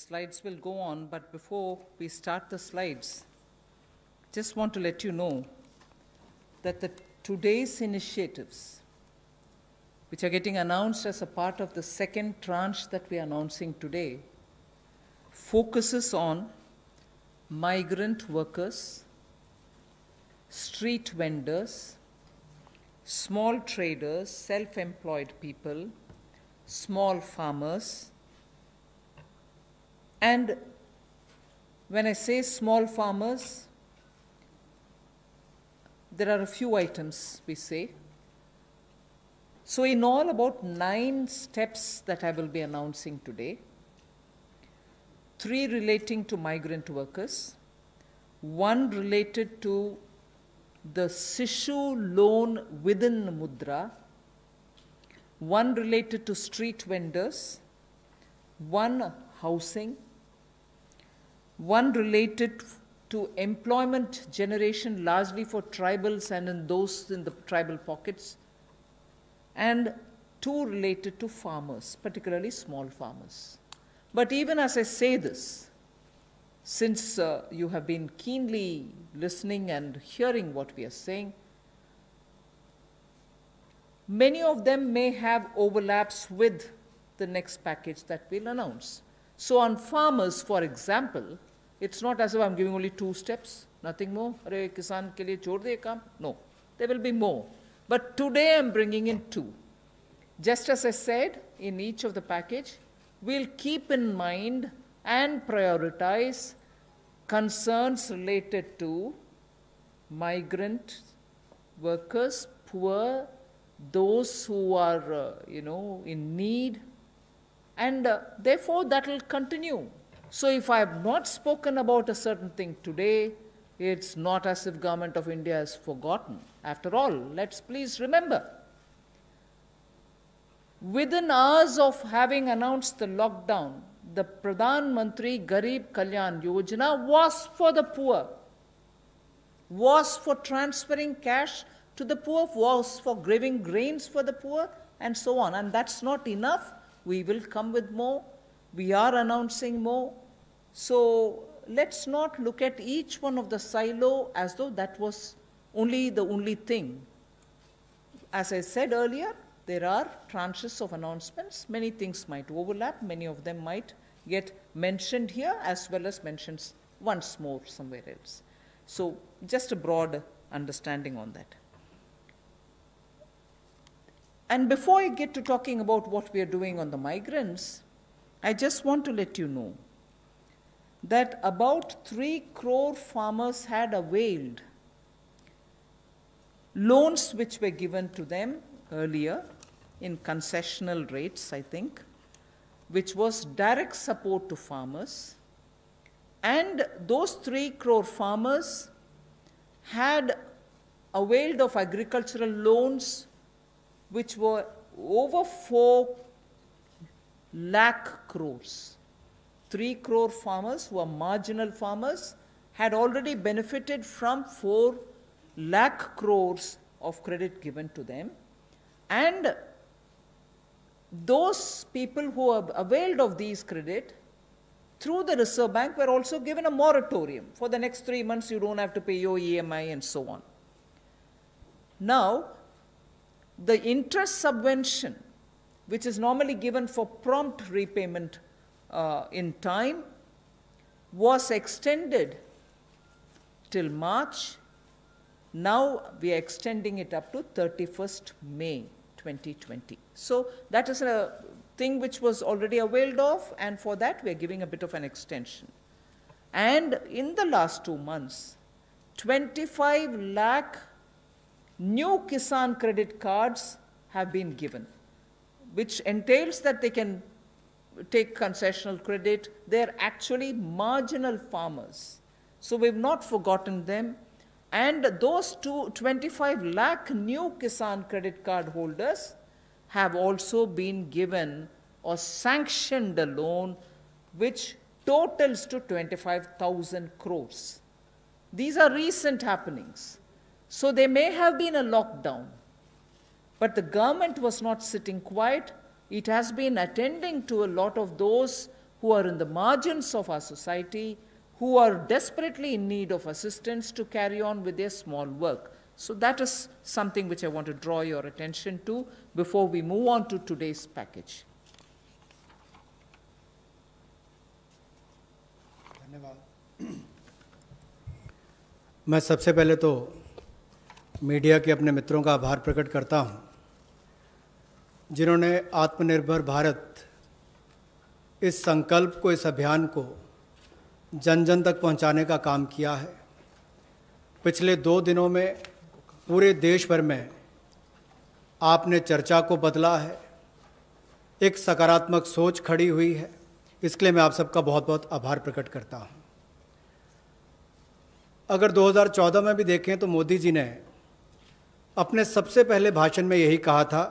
slides will go on, but before we start the slides, just want to let you know that today's initiatives, which are getting announced as a part of the second tranche that we are announcing today, focuses on migrant workers, street vendors, small traders, self-employed people, small farmers. And when I say small farmers, there are a few items we say. So in all, about 9 steps that I will be announcing today. 3 relating to migrant workers, 1 related to the Sishu loan within Mudra, 1 related to street vendors, 1 housing, 1 related to employment generation, largely for tribals and in those in the tribal pockets, and 2 related to farmers, particularly small farmers. But even as I say this, since you have been keenly listening and hearing what we are saying, many of them may have overlaps with the next package that we'll announce. So on farmers, for example, it's not as if I'm giving only 2 steps, nothing more. Arey kisan ke liye chhod de kaam. No, there will be more. But today I'm bringing in 2. Just as I said, in each of the package, we'll keep in mind and prioritize concerns related to migrant workers, poor, those who are, in need, and therefore that will continue. So if I have not spoken about a certain thing today, it's not as if Government of India has forgotten. After all, let's please remember, within hours of having announced the lockdown, the Pradhan Mantri Garib Kalyan Yojana was for the poor, was for transferring cash to the poor, was for giving grains for the poor, and so on. And that's not enough. We will come with more. We are announcing more. So let's not look at each one of the silo as though that was the only thing. As I said earlier, there are tranches of announcements. Many things might overlap. Many of them might get mentioned here as well as mentioned once more somewhere else. So just a broad understanding on that. And before I get to talking about what we are doing on the migrants, I just want to let you know that about 3 crore farmers had availed loans which were given to them earlier in concessional rates, I think, which was direct support to farmers. And those 3 crore farmers had availed of agricultural loans which were over 4 lakh crores. 3 crore farmers who are marginal farmers had already benefited from 4 lakh crores of credit given to them. And those people who have availed of these credit through the Reserve Bank were also given a moratorium. For the next 3 months, you don't have to pay your EMI and so on. Now, the interest subvention, which is normally given for prompt repayment in time, was extended till March. Now we are extending it up to 31st May 2020. So that is a thing which was already availed of, and for that we are giving a bit of an extension. And in the last 2 months, 25 lakh new Kisan credit cards have been given, which entails that they can take concessional credit. They're actually marginal farmers. So we've not forgotten them. And those 25 lakh new Kisan credit card holders have also been given or sanctioned a loan which totals to 25,000 crores. These are recent happenings. So there may have been a lockdown, but the government was not sitting quiet. It has been attending to a lot of those who are in the margins of our society, who are desperately in need of assistance to carry on with their small work. So that is something which I want to draw your attention to before we move on to today's package. धन्यवाद। मैं सबसे पहले तो media के अपने मित्रों का आभार प्रकट करता हूं, जिन्होंने आत्मनिर्भर भारत इस संकल्प को, इस अभियान को जन जन तक पहुंचाने का काम किया है। पिछले 2 दिनों में पूरे देश भर में आपने चर्चा को बदला है, एक सकारात्मक सोच खड़ी हुई है। इसके लिए मैं आप सबका बहुत बहुत आभार प्रकट करता हूं। अगर 2014 में भी देखें तो मोदी जी ने अपने सबसे पहले भाषण में यही कहा था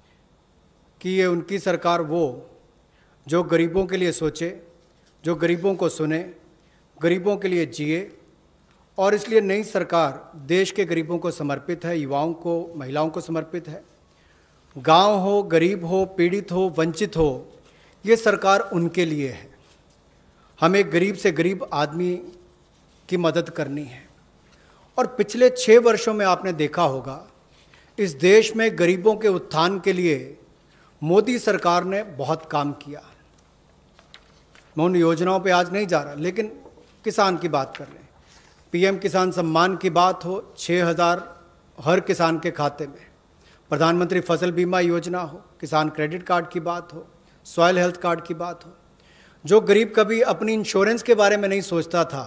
कि ये उनकी सरकार वो जो गरीबों के लिए सोचे, जो गरीबों को सुने, गरीबों के लिए जिए, और इसलिए नई सरकार देश के गरीबों को समर्पित है, युवाओं को, महिलाओं को समर्पित है। गांव हो, गरीब हो, पीड़ित हो, वंचित हो, ये सरकार उनके लिए है। हमें गरीब से गरीब आदमी की मदद करनी है। और पिछले 6 वर्षों में आपने देखा होगा, इस देश में गरीबों के उत्थान के लिए मोदी सरकार ने बहुत काम किया। मैं उन योजनाओं पे आज नहीं जा रहा, लेकिन किसान की बात कर रहे हैं। पीएम किसान सम्मान की बात हो, 6,000 हर किसान के खाते में, प्रधानमंत्री फसल बीमा योजना हो, किसान क्रेडिट कार्ड की बात हो, सॉयल हेल्थ कार्ड की बात हो। जो गरीब कभी अपनी इंश्योरेंस के बारे में नहीं सोचता था,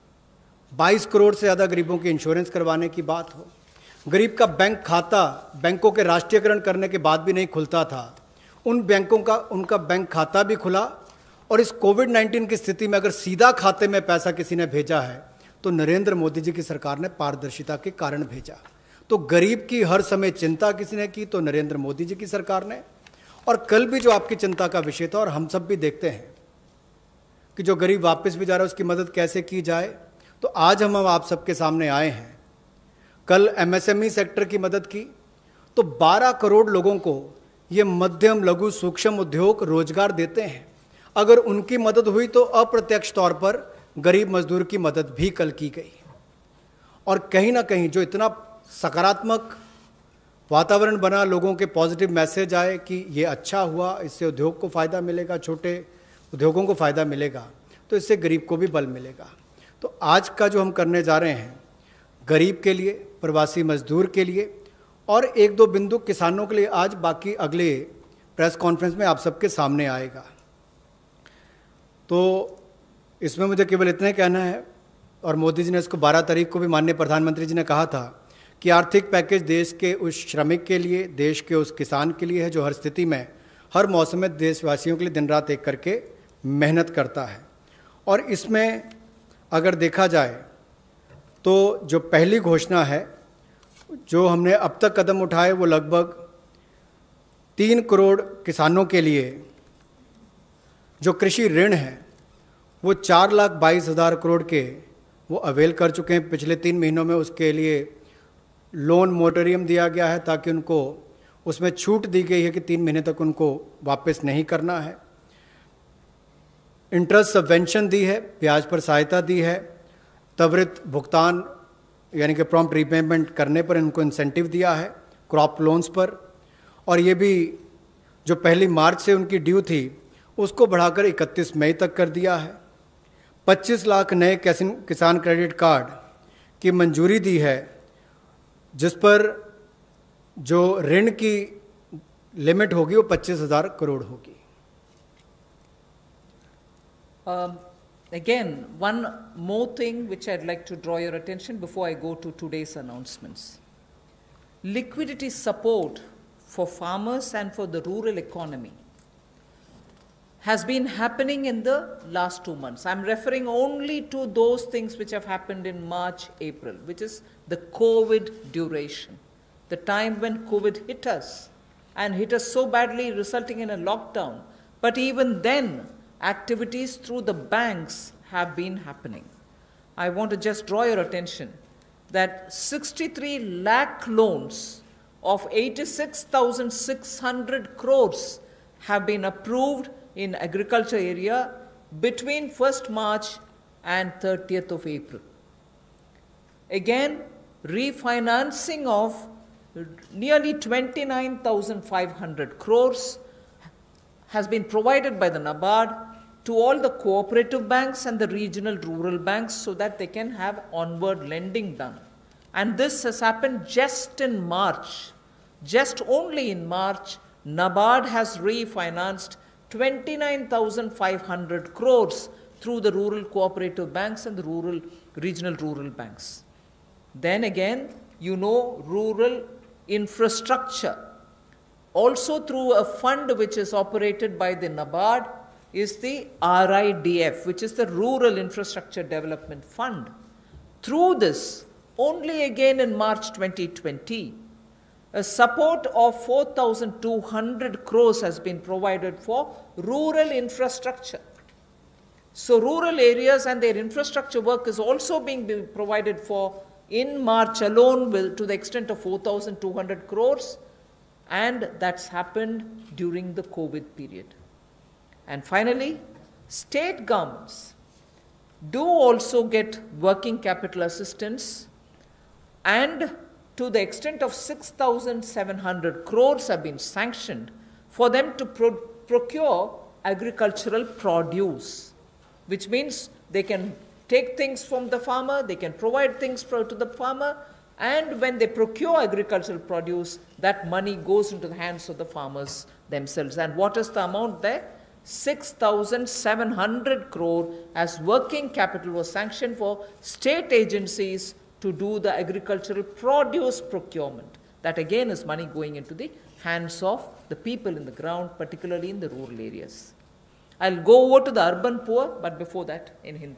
22 करोड़ से ज़्यादा गरीबों की इंश्योरेंस करवाने की बात हो। गरीब का बैंक खाता बैंकों के राष्ट्रीयकरण करने के बाद भी नहीं खुलता था, उन बैंकों का उनका बैंक खाता भी खुला। और इस कोविड-19 की स्थिति में अगर सीधा खाते में पैसा किसी ने भेजा है तो नरेंद्र मोदी जी की सरकार ने पारदर्शिता के कारण भेजा। तो गरीब की हर समय चिंता किसी ने की तो नरेंद्र मोदी जी की सरकार ने। और कल भी जो आपकी चिंता का विषय था, और हम सब भी देखते हैं कि जो गरीब वापस भी जा रहा है उसकी मदद कैसे की जाए, तो आज हम आप सबके सामने आए हैं। कल एमएसएमई सेक्टर की मदद की तो 12 करोड़ लोगों को ये मध्यम, लघु, सूक्ष्म उद्योग रोजगार देते हैं। अगर उनकी मदद हुई तो अप्रत्यक्ष तौर पर गरीब मजदूर की मदद भी कल की गई। और कहीं ना कहीं जो इतना सकारात्मक वातावरण बना, लोगों के पॉजिटिव मैसेज आए कि ये अच्छा हुआ, इससे उद्योग को फ़ायदा मिलेगा, छोटे उद्योगों को फ़ायदा मिलेगा, तो इससे गरीब को भी बल मिलेगा। तो आज का जो हम करने जा रहे हैं, गरीब के लिए, प्रवासी मजदूर के लिए और 1-2 बिंदु किसानों के लिए, आज बाकी अगले प्रेस कॉन्फ्रेंस में आप सबके सामने आएगा। तो इसमें मुझे केवल इतना ही कहना है, और मोदी जी ने इसको 12 तारीख को भी माननीय प्रधानमंत्री जी ने कहा था कि आर्थिक पैकेज देश के उस श्रमिक के लिए, देश के उस किसान के लिए है जो हर स्थिति में, हर मौसम में देशवासियों के लिए दिन रात एक करके मेहनत करता है। और इसमें अगर देखा जाए तो जो पहली घोषणा है, जो हमने अब तक कदम उठाए, वो लगभग 3 करोड़ किसानों के लिए जो कृषि ऋण है वो 4,22,000 करोड़ के वो अवेल कर चुके हैं। पिछले 3 महीनों में उसके लिए लोन मोरेटोरियम दिया गया है, ताकि उनको उसमें छूट दी गई है कि 3 महीने तक उनको वापस नहीं करना है। इंटरेस्ट सबवेंशन दी है, ब्याज पर सहायता दी है, त्वरित भुगतान यानी कि प्रॉम्प्ट रीपेमेंट करने पर इनको इंसेंटिव दिया है, क्रॉप लोन्स पर। और ये भी जो 1 मार्च से उनकी ड्यू थी उसको बढ़ाकर 31 मई तक कर दिया है। 25 लाख नए किसान क्रेडिट कार्ड की मंजूरी दी है, जिस पर जो ऋण की लिमिट होगी वो 25,000 करोड़ होगी। Again, one more thing which I'd like to draw your attention before I go to today's announcements. Liquidity support for farmers and for the rural economy has been happening in the last 2 months. I'm referring only to those things which have happened in March, April, which is the COVID duration, the time when COVID hit us and hit us so badly, resulting in a lockdown. But even then, activities through the banks have been happening. I want to just draw your attention that 63 lakh loans of 86,600 crores have been approved in agriculture area between 1st March and 30th of April. Again, refinancing of nearly 29,500 crores has been provided by the NABARD to all the cooperative banks and the regional rural banks so that they can have onward lending done. And this has happened just in March. Just only in March, NABARD has refinanced 29,500 crores through the rural cooperative banks and the regional rural banks. Then again, rural infrastructure. Also through a fund which is operated by the NABARD is the RIDF, which is the Rural Infrastructure Development Fund. Through this, only again in March 2020, a support of 4,200 crores has been provided for rural infrastructure. So rural areas and their infrastructure work is also being provided for in March alone to the extent of 4,200 crores, and that's happened during the COVID period. And finally, state governments do also get working capital assistance, and to the extent of 6,700 crores have been sanctioned for them to procure agricultural produce, which means they can take things from the farmer, they can provide things to the farmer, and when they procure agricultural produce, that money goes into the hands of the farmers themselves. And what is the amount there? 6,700 crore as working capital was sanctioned for state agencies to do the agricultural produce procurement. That again is money going into the hands of the people in the ground, particularly in the rural areas. I'll go over to the urban poor, but before that in Hindi.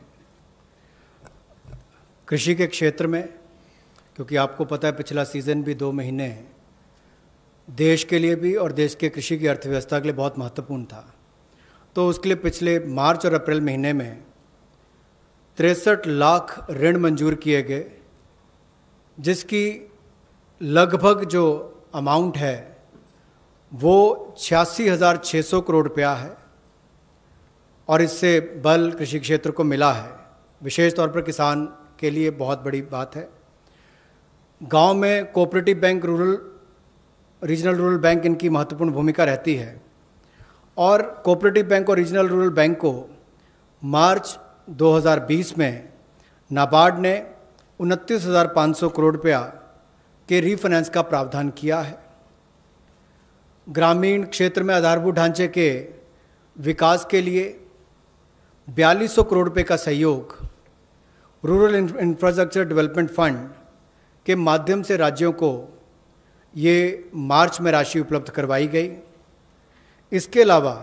कृषि के क्षेत्र में, क्योंकि आपको पता है पिछला season भी 2 महीने देश के लिए भी और देश के कृषि की अर्थव्यवस्था के लिए बहुत महत्वपूर्ण था, तो उसके लिए पिछले मार्च और अप्रैल महीने में 63 लाख ऋण मंजूर किए गए, जिसकी लगभग जो अमाउंट है वो 86,600 करोड़ रुपया है, और इससे बल कृषि क्षेत्र को मिला है। विशेष तौर पर किसान के लिए बहुत बड़ी बात है। गांव में cooperative bank, regional rural bank इनकी महत्वपूर्ण भूमिका रहती है, और कोऑपरेटिव बैंक और रीजनल रूरल बैंक को मार्च 2020 में नाबार्ड ने 29,500 करोड़ रुपया के रीफाइनेंस का प्रावधान किया है। ग्रामीण क्षेत्र में आधारभूत ढांचे के विकास के लिए 4200 करोड़ रुपए का सहयोग रूरल इंफ्रास्ट्रक्चर डेवलपमेंट फंड के माध्यम से राज्यों को ये मार्च में राशि उपलब्ध करवाई गई। इसके अलावा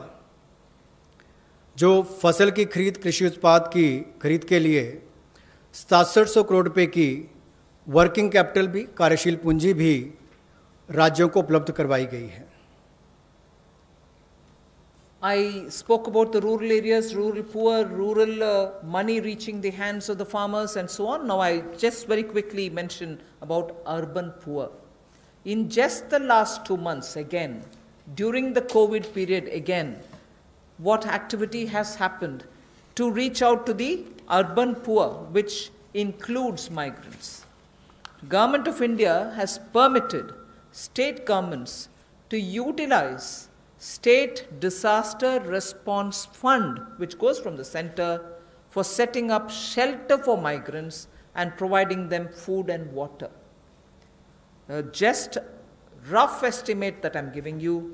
जो फसल की खरीद, कृषि उत्पाद की खरीद के लिए 6700 करोड़ रुपए की वर्किंग कैपिटल भी, कार्यशील पूंजी भी राज्यों को उपलब्ध करवाई गई है। I spoke about the rural areas, rural poor, rural money reaching the hands of the farmers and so on. Now I just very quickly mention about urban poor. In just the last 2 months, again, during the COVID period, again, what activity has happened to reach out to the urban poor, which includes migrants? Government of India has permitted state governments to utilize State Disaster Response Fund, which goes from the center, for setting up shelter for migrants and providing them food and water. Just rough estimate that I'm giving you,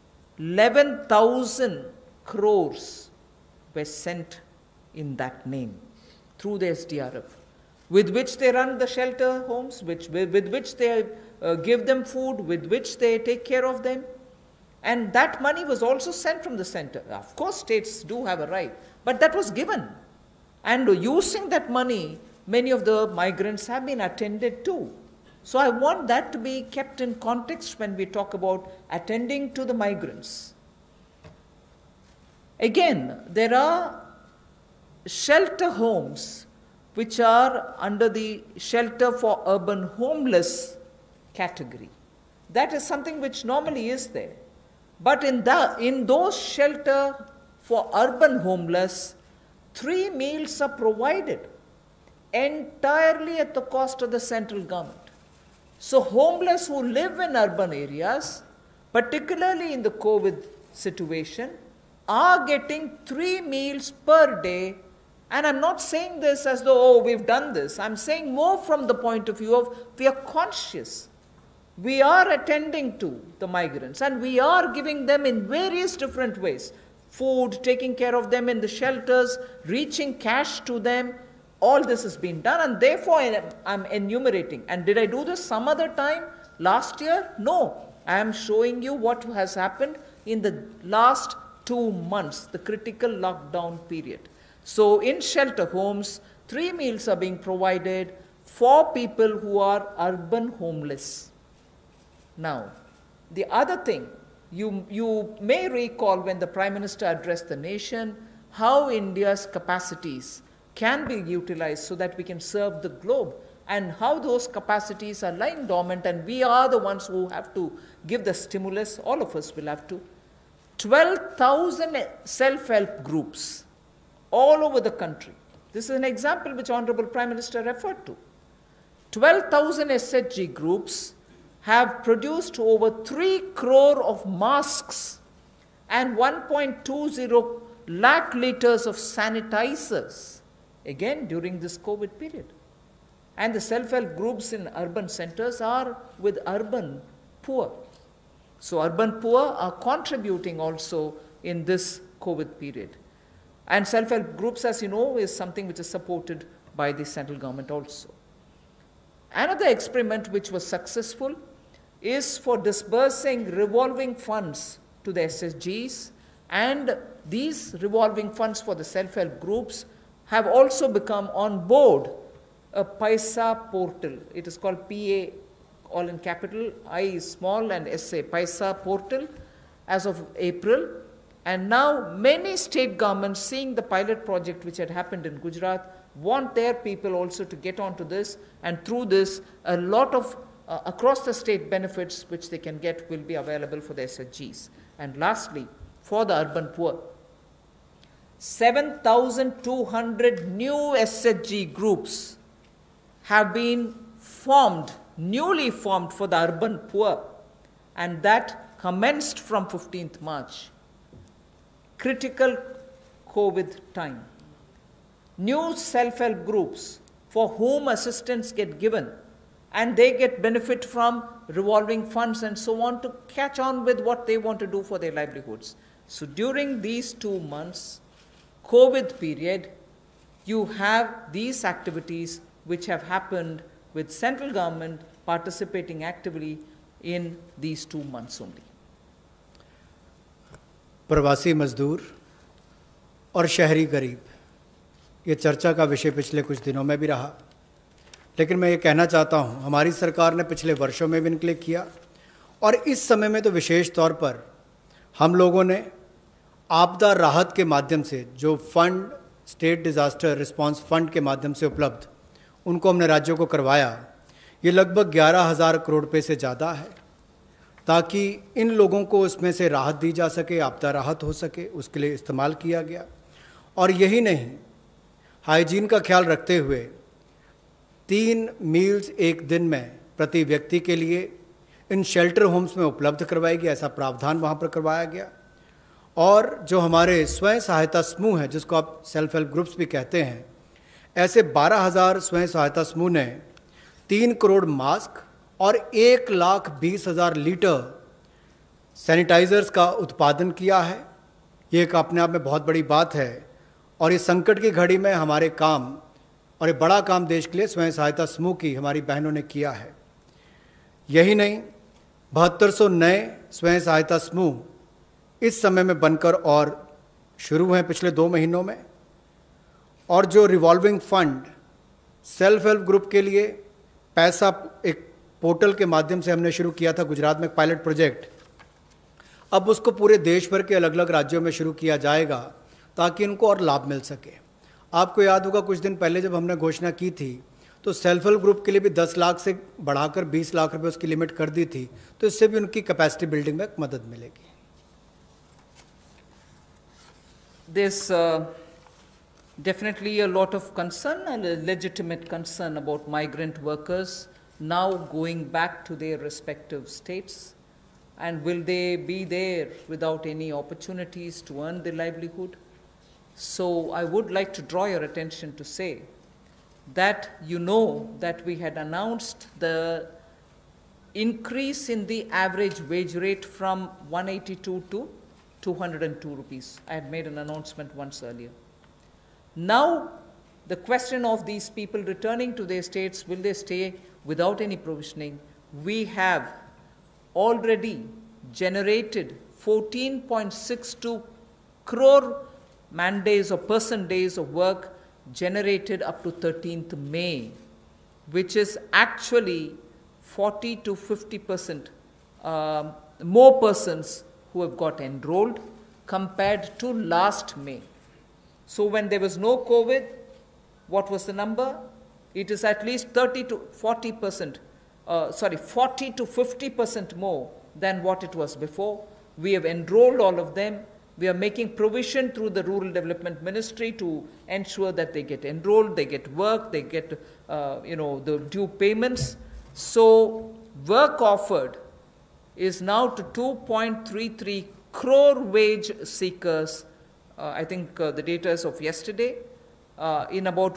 11,000 crores were sent in that name through the SDRF, with which they run the shelter homes, with which they give them food, with which they take care of them. And that money was also sent from the center. Of course, states do have a right, but that was given. And using that money, many of the migrants have been attended to. So I want that to be kept in context when we talk about attending to the migrants. Again, there are shelter homes which are under the shelter for urban homeless category. That is something which normally is there. But in those shelter for urban homeless, 3 meals are provided entirely at the cost of the central government. So homeless who live in urban areas, particularly in the COVID situation, are getting 3 meals per day. And I'm not saying this as though, oh, we've done this. I'm saying more from the point of view of we are conscious. We are attending to the migrants and we are giving them in various different ways. Food, taking care of them in the shelters, reaching cash to them. All this has been done, and therefore I'm enumerating. And did I do this some other time last year? No. I am showing you what has happened in the last 2 months, the critical lockdown period. So in shelter homes, 3 meals are being provided for people who are urban homeless. Now, the other thing, you may recall when the Prime Minister addressed the nation, how India's capacities can be utilized so that we can serve the globe, and how those capacities are lying dormant, and we are the ones who have to give the stimulus. All of us will have to. 12,000 self-help groups all over the country. This is an example which Honorable Prime Minister referred to. 12,000 SHG groups have produced over 3 crore of masks and 1.20 lakh liters of sanitizers, again during this COVID period. And the self-help groups in urban centers are with urban poor. So urban poor are contributing also in this COVID period. And self-help groups, as you know, is something which is supported by the central government also. Another experiment which was successful is for disbursing revolving funds to the SSGs, and these revolving funds for the self-help groups have also become on board a Paisa portal. It is called PA, all in capital, I is small and SA, Paisa portal, as of April. And now many state governments, seeing the pilot project which had happened in Gujarat, want their people also to get onto this, and through this a lot of across the state benefits which they can get will be available for the SHGs. And lastly, for the urban poor, 7,200 new SHG groups have been formed, newly formed for the urban poor, and that commenced from 15th March. Critical COVID time. New self-help groups for whom assistance get given, and they get benefit from revolving funds and so on to catch on with what they want to do for their livelihoods. So during these 2 months, COVID period, you have these activities which have happened with central government participating actively in these 2 months only. प्रवासी मजदूर और शहरी गरीब, ये चर्चा का विषय पिछले कुछ दिनों में भी रहा, लेकिन मैं ये कहना चाहता हूँ, हमारी सरकार ने पिछले वर्षों में भी इनके लिए किया, और इस समय में तो विशेष तौर पर हम लोगों ने आपदा राहत के माध्यम से जो fund, state disaster response fund के माध्यम से उपलब्ध, उनको हमने राज्यों को करवाया। ये लगभग 11,000 करोड़ रुपये से ज़्यादा है, ताकि इन लोगों को उसमें से राहत दी जा सके, आपदा राहत हो सके, उसके लिए इस्तेमाल किया गया। और यही नहीं, हाइजीन का ख्याल रखते हुए 3 मील्स एक दिन में प्रति व्यक्ति के लिए इन शेल्टर होम्स में उपलब्ध करवाई गई, ऐसा प्रावधान वहाँ पर करवाया गया। और जो हमारे स्वयं सहायता समूह हैं, जिसको आप सेल्फ हेल्प ग्रुप्स भी कहते हैं, ऐसे 12,000 स्वयं सहायता समूह ने 3 करोड़ मास्क और 1,20,000 लीटर सैनिटाइज़र्स का उत्पादन किया है। ये एक अपने आप में बहुत बड़ी बात है, और ये संकट की घड़ी में हमारे काम, और ये बड़ा काम देश के लिए स्वयं सहायता समूह की हमारी बहनों ने किया है। यही नहीं, 7200 नए स्वयं सहायता समूह इस समय में बनकर और शुरू हैं पिछले 2 महीनों में। और जो revolving fund self help group के लिए पैसा, एक पोर्टल के माध्यम से हमने शुरू किया था गुजरात में पायलट प्रोजेक्ट, अब उसको पूरे देश भर के अलग अलग राज्यों में शुरू किया जाएगा ताकि इनको और लाभ मिल सके। आपको याद होगा कुछ दिन पहले जब हमने घोषणा की थी तो सेल्फ हेल्प ग्रुप के लिए भी 10 लाख से बढ़ाकर 20 लाख रुपए उसकी लिमिट कर दी थी, तो इससे भी उनकी कैपेसिटी बिल्डिंग में मदद मिलेगी। This Definitely a lot of concern and a legitimate concern about migrant workers now going back to their respective states. And will they be there without any opportunities to earn their livelihood? So I would like to draw your attention to say that you know that we had announced the increase in the average wage rate from 182 to 202 rupees. I had made an announcement once earlier. Now, the question of these people returning to their states, will they stay without any provisioning? We have already generated 14.62 crore man days or person days of work generated up to 13th May, which is actually 40 to 50% more persons who have got enrolled compared to last May. So when there was no COVID, what was the number? It is at least 30 to 40%, 40 to 50% more than what it was before. We have enrolled all of them. We are making provision through the Rural Development Ministry to ensure that they get enrolled, they get work, they get the due payments. So work offered is now to 2.33 crore wage seekers. I think the data is of yesterday, in about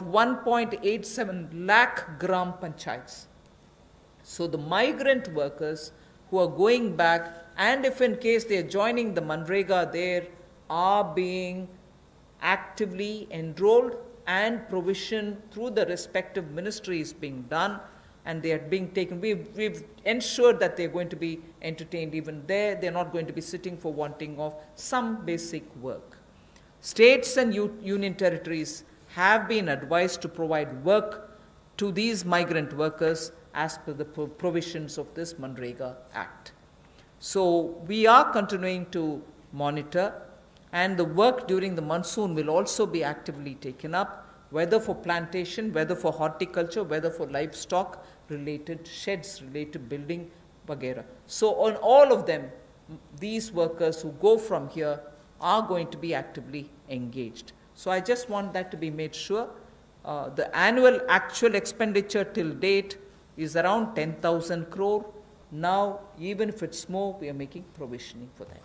1.87 lakh gram panchayats. So the migrant workers who are going back, and if in case they are joining the Manrega there, are being actively enrolled and provision through the respective ministries being done, and they are being taken. We've ensured that they're going to be entertained even there. They're not going to be sitting for wanting of some basic work. States and union territories have been advised to provide work to these migrant workers as per the provisions of this Manrega Act. So we are continuing to monitor, and the work during the monsoon will also be actively taken up, whether for plantation, whether for horticulture, whether for livestock related sheds, related building, vagera. So on all of them, these workers who go from here are going to be actively engaged. So I just want that to be made sure. The annual actual expenditure till date is around 10,000 crore. Now, even if it's more, we are making provisioning for that.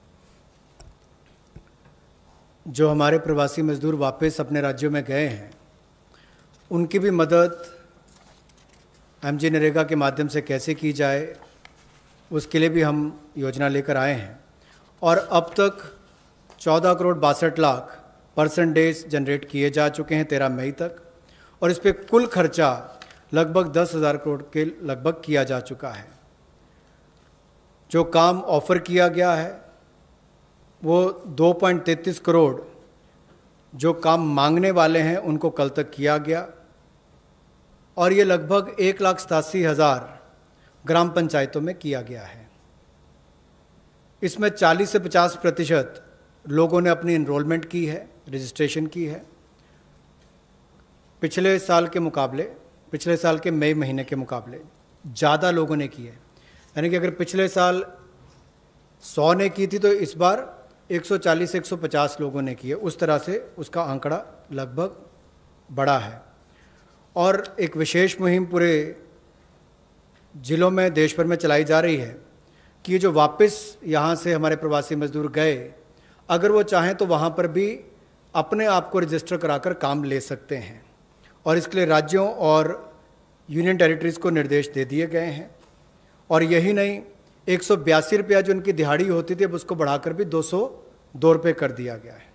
जो हमारे प्रवासी मजदूर वापस अपने राज्यों में गए हैं, उनकी भी मदद एमजी नरेगा के माध्यम से कैसे की जाए, उसके लिए भी हम योजना लेकर आए हैं। और अब तक 14 crore 62 lakh person days generate किए जा चुके हैं 13 मई तक, और इस पर कुल खर्चा लगभग 10,000 करोड़ के लगभग किया जा चुका है। जो काम ऑफर किया गया है वो 2.33 करोड़ जो काम मांगने वाले हैं उनको कल तक किया गया, और ये लगभग 1,87,000 ग्राम पंचायतों में किया गया है। इसमें 40 से 50% लोगों ने अपनी इनरोलमेंट की है, रजिस्ट्रेशन की है। पिछले साल के मई महीने के मुकाबले ज़्यादा लोगों ने की है। यानी कि अगर पिछले साल 100 ने की थी तो इस बार 140 से 150 लोगों ने की है। उस तरह से उसका आंकड़ा लगभग बड़ा है। और एक विशेष मुहिम पूरे ज़िलों में देश भर में चलाई जा रही है कि ये जो वापस यहाँ से हमारे प्रवासी मजदूर गए, अगर वो चाहें तो वहाँ पर भी अपने आप को रजिस्टर कराकर काम ले सकते हैं। और इसके लिए राज्यों और यूनियन टेरिटरीज़ को निर्देश दे दिए गए हैं। और यही नहीं, 182 रुपया जो उनकी दिहाड़ी होती थी अब उसको बढ़ाकर भी 202 रुपये कर दिया गया है।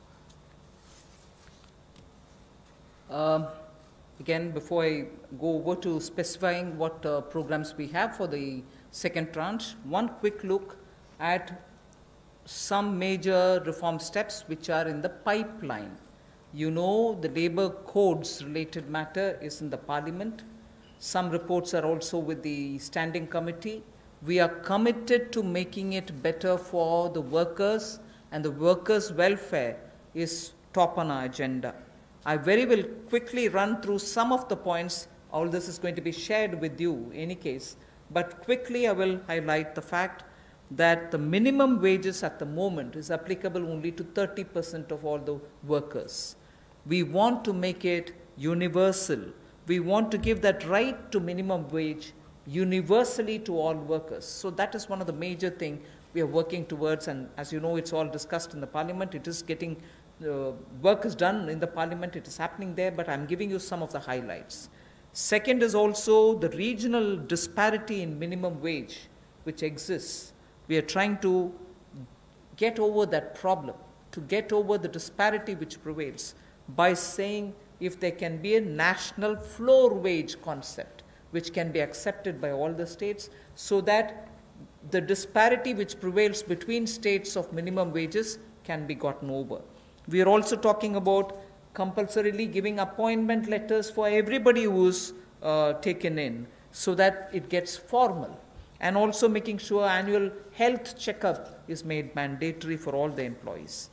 Again, before I go over to specifying what programs we have for the second tranche, one quick look at some major reform steps which are in the pipeline. You know, the labor codes related matter is in the parliament. Some reports are also with the standing committee. We are committed to making it better for the workers, and the workers' welfare is top on our agenda. I very will quickly run through some of the points. All this is going to be shared with you in any case, but quickly I will highlight the fact that the minimum wages at the moment is applicable only to 30% of all the workers. We want to make it universal. We want to give that right to minimum wage universally to all workers. So that is one of the major things we are working towards, and as you know, it's all discussed in the parliament. It is getting, work is done in the parliament, it is happening there, but I'm giving you some of the highlights. Second is also the regional disparity in minimum wage which exists. We are trying to get over that problem, to get over the disparity which prevails by saying if there can be a national floor wage concept which can be accepted by all the states, so that the disparity which prevails between states of minimum wages can be gotten over. We are also talking about compulsorily giving appointment letters for everybody who is taken in, so that it gets formal, and also making sure annual health checkup is made mandatory for all the employees.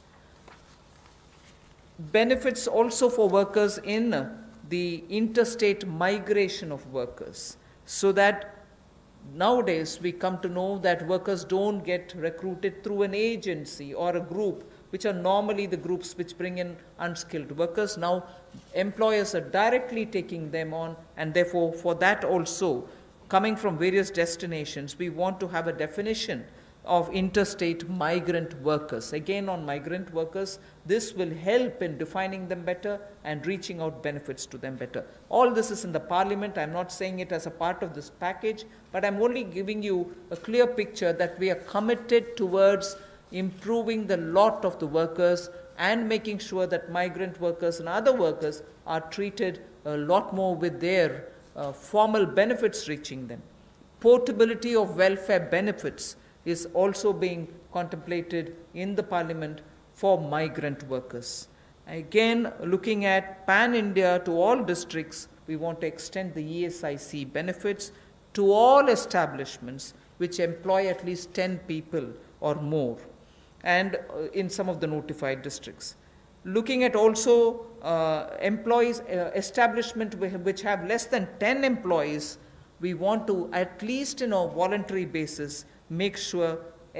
Benefits also for workers in the interstate migration of workers, so that nowadays we come to know that workers don't get recruited through an agency or a group, which are normally the groups which bring in unskilled workers. Now employers are directly taking them on, and therefore for that also, coming from various destinations, we want to have a definition of interstate migrant workers. Again, on migrant workers, this will help in defining them better and reaching out benefits to them better. All this is in the parliament. I'm not saying it as a part of this package, but I'm only giving you a clear picture that we are committed towards improving the lot of the workers and making sure that migrant workers and other workers are treated a lot more with their formal benefits reaching them. Portability of welfare benefits is also being contemplated in the parliament for migrant workers. Again, looking at pan-India to all districts, we want to extend the ESIC benefits to all establishments which employ at least 10 people or more, and in some of the notified districts. Looking at also employees, establishment which have less than 10 employees, we want to, at least in a voluntary basis, make sure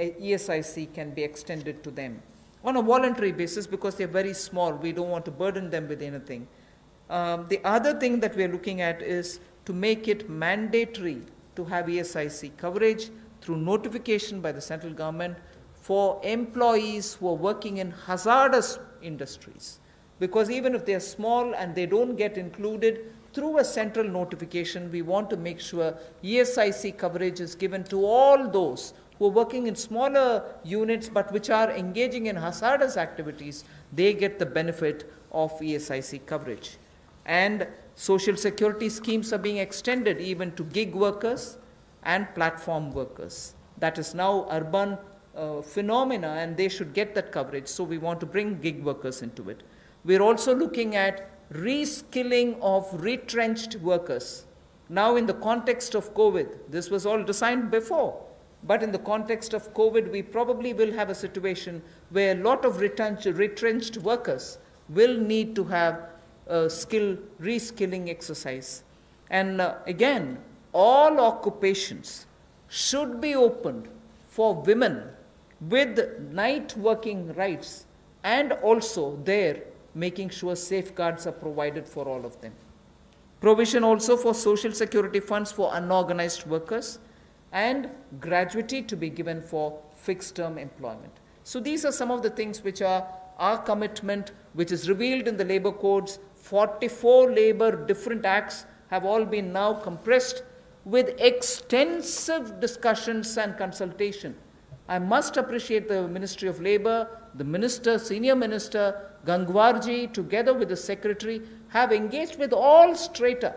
ESIC can be extended to them on a voluntary basis, because they're very small. We don't want to burden them with anything. The other thing that we're looking at is to make it mandatory to have ESIC coverage through notification by the central government for employees who are working in hazardous industries. Because even if they're small and they don't get included through a central notification, we want to make sure ESIC coverage is given to all those who are working in smaller units but which are engaging in hazardous activities. They get the benefit of ESIC coverage. And social security schemes are being extended even to gig workers and platform workers. That is now urban phenomena, and they should get that coverage. So we want to bring gig workers into it. We're also looking at reskilling of retrenched workers. Now in the context of COVID, this was all designed before, but in the context of COVID, we probably will have a situation where a lot of retrenched workers will need to have a reskilling exercise. And again, all occupations should be opened for women with night working rights, and also there making sure safeguards are provided for all of them. Provision also for social security funds for unorganized workers, and gratuity to be given for fixed term employment. So these are some of the things which are our commitment, which is revealed in the labor codes. 44 labor different acts have all been now compressed with extensive discussions and consultation. I must appreciate the Ministry of Labor, the minister, senior minister, Gangwarji, together with the secretary, have engaged with all strata,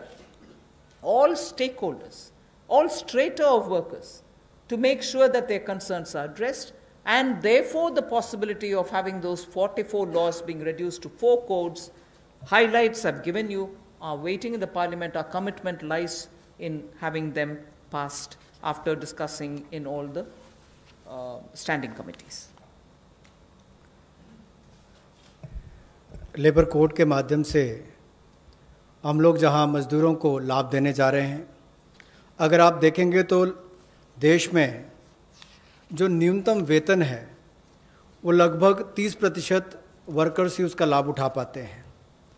all stakeholders, all strata of workers, to make sure that their concerns are addressed, and therefore the possibility of having those 44 laws being reduced to 4 codes. Highlights I've given you are waiting in the parliament. Our commitment lies in having them passed after discussing in all the standing committees. Labour code के माध्यम से हम लोग जहां मज़दूरों को लाभ देने जा रहे हैं, अगर आप देखेंगे तो देश में जो न्यूनतम वेतन है वो लगभग 30% वर्कर्स ही उसका लाभ उठा पाते हैं।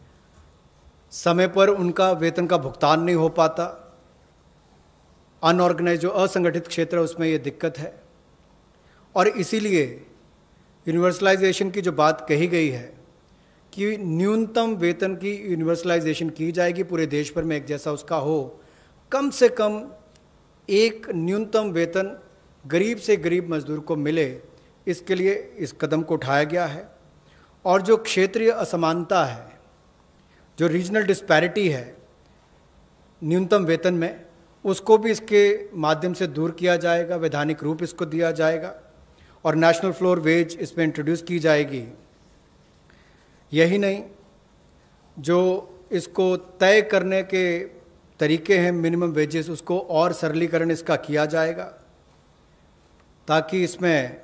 समय पर उनका वेतन का भुगतान नहीं हो पाता, अनऑर्गेनाइज जो असंगठित क्षेत्र है उसमें ये दिक्कत है। और इसीलिए यूनिवर्सलाइजेशन की जो बात कही गई है कि न्यूनतम वेतन की यूनिवर्सलाइजेशन की जाएगी, पूरे देश भर में एक जैसा उसका हो, कम से कम एक न्यूनतम वेतन गरीब से गरीब मजदूर को मिले, इसके लिए इस कदम को उठाया गया है। और जो क्षेत्रीय असमानता है, जो रीजनल डिस्पैरिटी है न्यूनतम वेतन में, उसको भी इसके माध्यम से दूर किया जाएगा, वैधानिक रूप इसको दिया जाएगा और नेशनल फ्लोर वेज इसमें इंट्रोड्यूस की जाएगी। यही नहीं, जो इसको तय करने के तरीके हैं मिनिमम वेजेस, उसको और सरलीकरण इसका किया जाएगा ताकि इसमें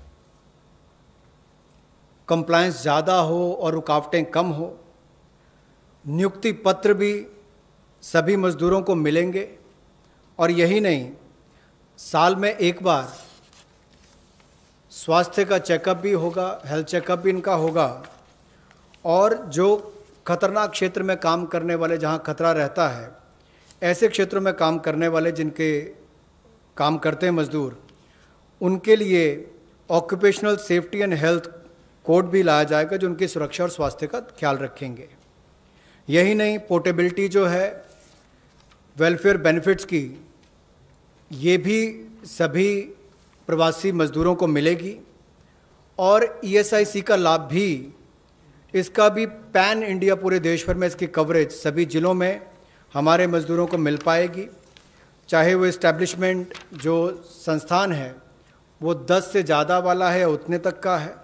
कंप्लायंस ज़्यादा हो और रुकावटें कम हो। नियुक्ति पत्र भी सभी मज़दूरों को मिलेंगे और यही नहीं, साल में एक बार स्वास्थ्य का चेकअप भी होगा, हेल्थ चेकअप भी इनका होगा। और जो खतरनाक क्षेत्र में काम करने वाले, जहां खतरा रहता है, ऐसे क्षेत्रों में काम करने वाले जिनके काम करते हैं मजदूर, उनके लिए occupational safety and health code भी लाया जाएगा जो उनकी सुरक्षा और स्वास्थ्य का ख्याल रखेंगे। यही नहीं, पोर्टेबिलिटी जो है वेलफेयर बेनिफिट्स की, ये भी सभी प्रवासी मजदूरों को मिलेगी। और ईएसआईसी का लाभ भी, इसका भी पैन इंडिया पूरे देश भर में इसकी कवरेज सभी जिलों में हमारे मजदूरों को मिल पाएगी। चाहे वो इस्टेब्लिशमेंट जो संस्थान है वो 10 से ज़्यादा वाला है या उतने तक का है।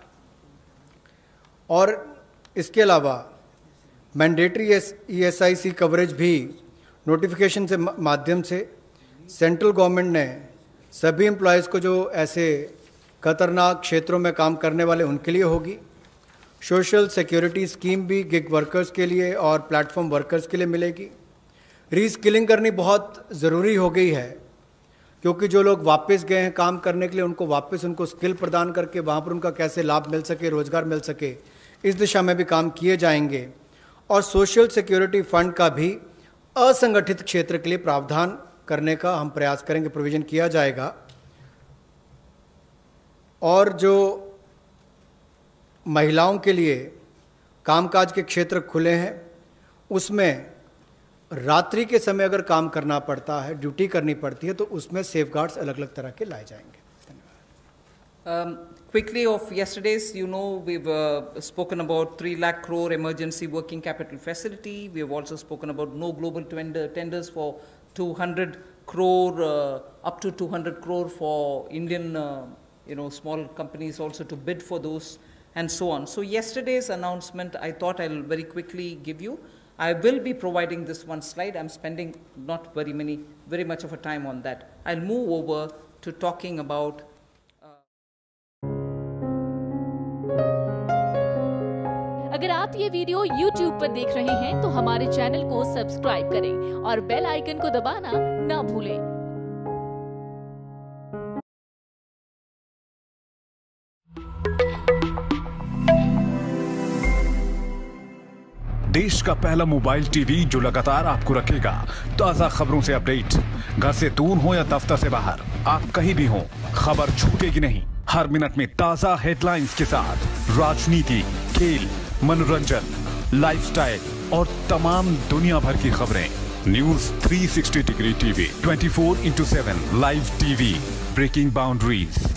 और इसके अलावा मैंडेटरी ईएसआईसी कवरेज भी नोटिफिकेशन से माध्यम से सेंट्रल गवर्नमेंट ने सभी एम्प्लॉयज़ को, जो ऐसे खतरनाक क्षेत्रों में काम करने वाले, उनके लिए होगी। सोशल सिक्योरिटी स्कीम भी गिग वर्कर्स के लिए और प्लेटफॉर्म वर्कर्स के लिए मिलेगी। रीस्किलिंग करनी बहुत ज़रूरी हो गई है, क्योंकि जो लोग वापस गए हैं काम करने के लिए, उनको वापस उनको स्किल प्रदान करके वहाँ पर उनका कैसे लाभ मिल सके, रोज़गार मिल सके, इस दिशा में भी काम किए जाएंगे। और सोशल सिक्योरिटी फंड का भी असंगठित क्षेत्र के लिए प्रावधान करने का हम प्रयास करेंगे, प्रोविज़न किया जाएगा। और जो महिलाओं के लिए कामकाज के क्षेत्र खुले हैं, उसमें रात्रि के समय अगर काम करना पड़ता है, ड्यूटी करनी पड़ती है, तो उसमें सेफगार्ड्स अलग अलग तरह के लाए जाएंगे। Quickly of yesterday's, you know, we've spoken about 3 lakh crore emergency working capital facility. We have also spoken about no global tenders for 200 crore, up to 200 crore for Indian, small companies also to bid for those, and so on. So yesterday's announcement, I thought I'll very quickly give you. I will be providing this one slide. I'm spending not very much of a time on that. I'll move over to talking about अगर आप ये video YouTube पर देख रहे हैं तो हमारे channel को सब्सक्राइब करें और बेल आइकन को दबाना ना भूलें। देश का पहला मोबाइल टीवी जो लगातार आपको रखेगा ताजा खबरों से अपडेट। घर से दूर हो या दफ्तर से बाहर, आप कहीं भी हो, खबर छूटेगी नहीं। हर मिनट में ताजा हेडलाइंस के साथ राजनीति, खेल, मनोरंजन, लाइफस्टाइल और तमाम दुनिया भर की खबरें। News 360 degree TV 24/7 live TV, breaking boundaries.